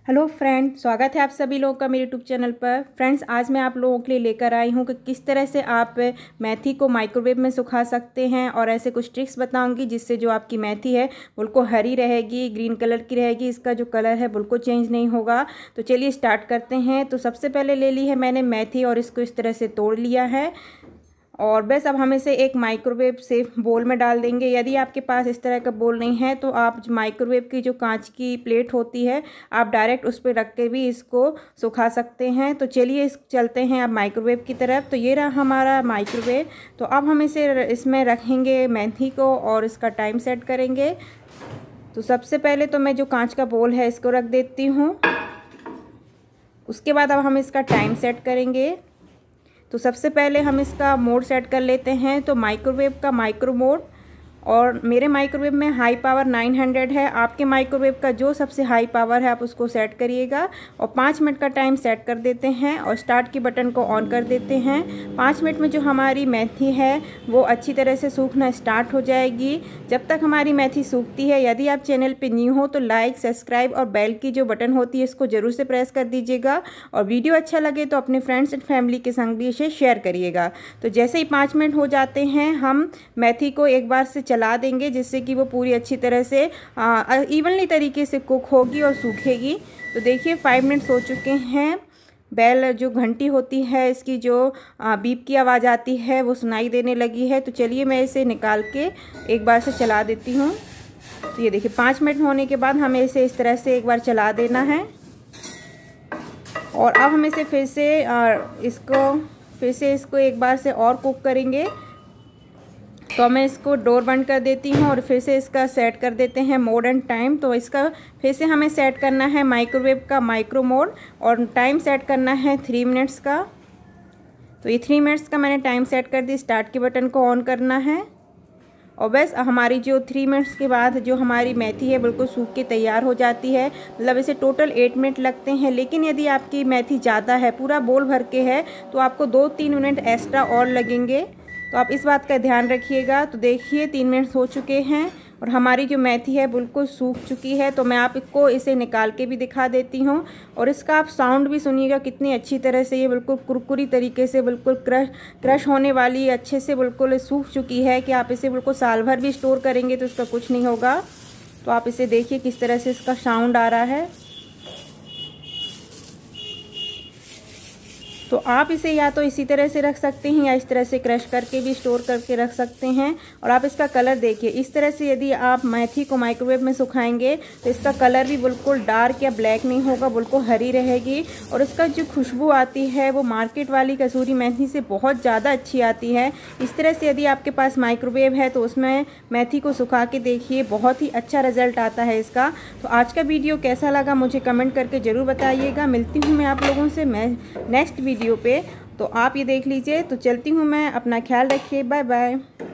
Hello friend, स्वागत है आप सभी लोगों का मेरे यूट्यूब चैनल पर। फ्रेंड्स, आज मैं आप लोगों के लिए लेकर आई हूँ कि किस तरह से आप मेथी को माइक्रोवेव में सुखा सकते हैं और ऐसे कुछ ट्रिक्स बताऊंगी जिससे जो आपकी मेथी है बिल्कुल हरी रहेगी, ग्रीन कलर की रहेगी, इसका जो कलर है बिल्कुल चेंज नहीं होगा। तो चलिए स्टार्ट करते हैं। तो सबसे पहले ले ली है मैंने मेथी और इसको इस तरह से तोड़ लिया है और बस अब हम इसे एक माइक्रोवेव सेफ बोल में डाल देंगे। यदि आपके पास इस तरह का बोल नहीं है तो आप माइक्रोवेव की जो कांच की प्लेट होती है आप डायरेक्ट उस पर रख के भी इसको सुखा सकते हैं। तो चलिए चलते हैं अब माइक्रोवेव की तरफ। तो ये रहा हमारा माइक्रोवेव। तो अब हम इसमें रखेंगे मेथी को और इसका टाइम सेट करेंगे। तो सबसे पहले तो मैं जो कांच का बोल है इसको रख देती हूँ। उसके बाद अब हम इसका टाइम सेट करेंगे। तो सबसे पहले हम इसका मोड सेट कर लेते हैं। तो माइक्रोवेव का माइक्रो मोड, और मेरे माइक्रोवेव में हाई पावर 900 है। आपके माइक्रोवेव का जो सबसे हाई पावर है आप उसको सेट करिएगा और 5 मिनट का टाइम सेट कर देते हैं और स्टार्ट की बटन को ऑन कर देते हैं। 5 मिनट में जो हमारी मेथी है वो अच्छी तरह से सूखना स्टार्ट हो जाएगी। जब तक हमारी मेथी सूखती है, यदि आप चैनल पे न्यू हो तो लाइक, सब्सक्राइब और बेल की जो बटन होती है इसको ज़रूर से प्रेस कर दीजिएगा और वीडियो अच्छा लगे तो अपने फ्रेंड्स एंड फैमिली के संग भी इसे शेयर करिएगा। तो जैसे ही 5 मिनट हो जाते हैं हम मेथी को एक बार से चला देंगे जिससे कि वो पूरी अच्छी तरह से इवनली तरीके से कुक होगी और सूखेगी। तो देखिए 5 मिनट्स हो चुके हैं। बेल जो घंटी होती है इसकी जो बीप की आवाज़ आती है वो सुनाई देने लगी है। तो चलिए मैं इसे निकाल के एक बार से चला देती हूँ। तो ये देखिए 5 मिनट होने के बाद हमें इसे इस तरह से एक बार चला देना है और अब हम इसे फिर से इसको एक बार से और कुक करेंगे। तो मैं इसको डोर बंद कर देती हूँ और फिर से इसका सेट कर देते हैं मोड एंड टाइम। तो इसका फिर से हमें सेट करना है माइक्रोवेव का माइक्रो मोड और टाइम सेट करना है 3 मिनट्स का। तो ये 3 मिनट्स का मैंने टाइम सेट कर दी। स्टार्ट के बटन को ऑन करना है और बस हमारी जो 3 मिनट्स के बाद जो हमारी मेथी है बिल्कुल सूख के तैयार हो जाती है। मतलब इसे टोटल 8 मिनट लगते हैं, लेकिन यदि आपकी मेथी ज़्यादा है, पूरा बोल भर के है, तो आपको 2-3 मिनट एक्स्ट्रा और लगेंगे। तो आप इस बात का ध्यान रखिएगा। तो देखिए 3 मिनट हो चुके हैं और हमारी जो मेथी है बिल्कुल सूख चुकी है। तो मैं आपको इसे निकाल के भी दिखा देती हूँ और इसका आप साउंड भी सुनिएगा कितनी अच्छी तरह से ये बिल्कुल कुरकुरी तरीके से बिल्कुल क्रश होने वाली अच्छे से बिल्कुल सूख चुकी है कि आप इसे बिल्कुल साल भर भी स्टोर करेंगे तो इसका कुछ नहीं होगा। तो आप इसे देखिए किस तरह से इसका साउंड आ रहा है। तो आप इसे या तो इसी तरह से रख सकते हैं या इस तरह से क्रश करके भी स्टोर करके रख सकते हैं। और आप इसका कलर देखिए, इस तरह से यदि आप मेथी को माइक्रोवेव में सुखाएंगे तो इसका कलर भी बिल्कुल डार्क या ब्लैक नहीं होगा, बिल्कुल हरी रहेगी। और इसका जो खुशबू आती है वो मार्केट वाली कसूरी मेथी से बहुत ज़्यादा अच्छी आती है। इस तरह से यदि आपके पास माइक्रोवेव है तो उसमें मेथी को सुखा के देखिए, बहुत ही अच्छा रिजल्ट आता है इसका। तो आज का वीडियो कैसा लगा मुझे कमेंट करके ज़रूर बताइएगा। मिलती हूँ मैं आप लोगों से नेक्स्ट वीडियो पे। तो आप ये देख लीजिए। तो चलती हूँ मैं, अपना ख्याल रखिए, बाय बाय।